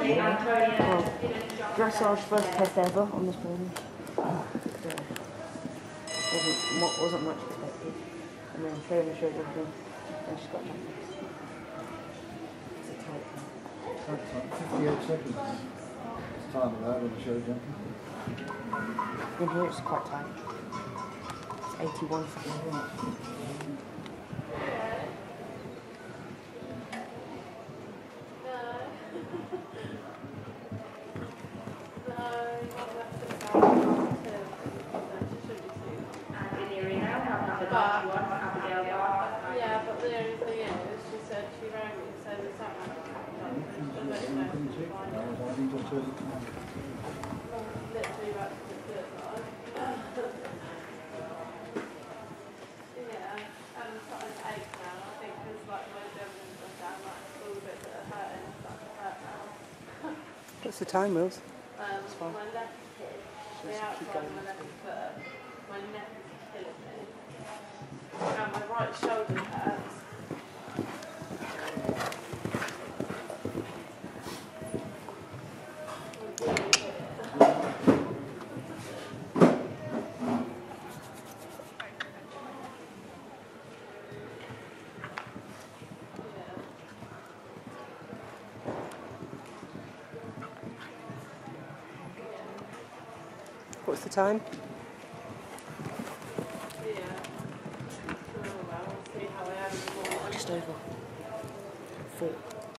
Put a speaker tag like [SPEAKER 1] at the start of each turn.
[SPEAKER 1] Well, dressage first test ever on this pony. Wasn't much expected. And then trainer showed everything, and she's got nothing. It's a tight one.
[SPEAKER 2] 58 seconds. It's time of that on the show jumping.
[SPEAKER 1] In here it's quite tight. It's 81 seconds.
[SPEAKER 3] Yeah, but the only thing is, she said she rang me and said it's not literally about to do it. Yeah, and it's starting to ache now. I think because like my abdomen was down like a little bit that are hurting, it's starting to hurt now.
[SPEAKER 1] What's the time, Wills?
[SPEAKER 3] My left hip, the outside of my left foot, my neck is killing me. And my right shoulder hurts.
[SPEAKER 1] What's the time?
[SPEAKER 3] Yeah. Well, we'll see how I am in the morning.
[SPEAKER 1] Just over 4.